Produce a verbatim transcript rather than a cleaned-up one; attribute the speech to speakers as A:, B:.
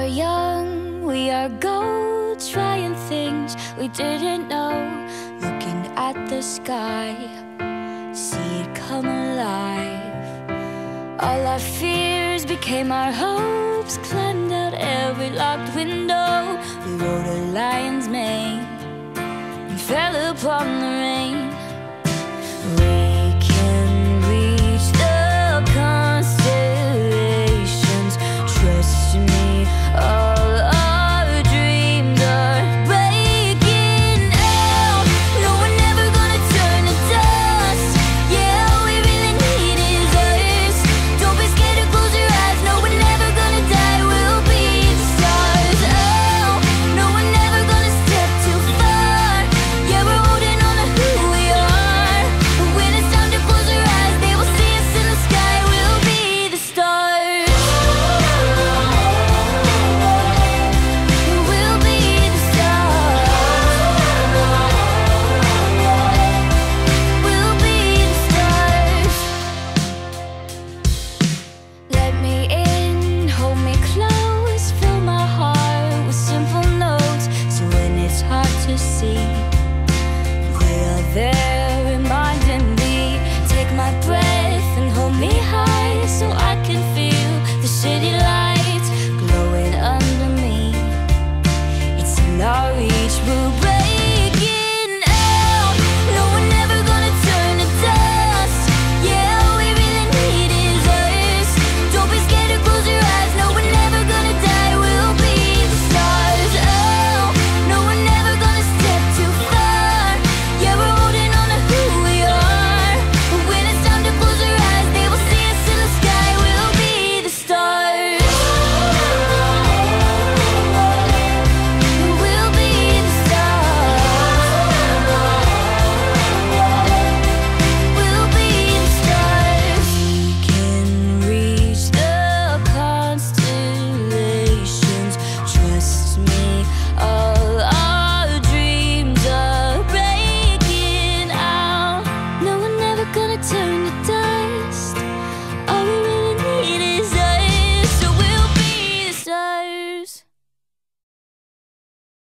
A: are young, we are gold, trying things we didn't know. Looking at the sky, see it come alive. All our fears became our hopes, climbed out every locked window. We rode a lion's mane and fell upon the rain.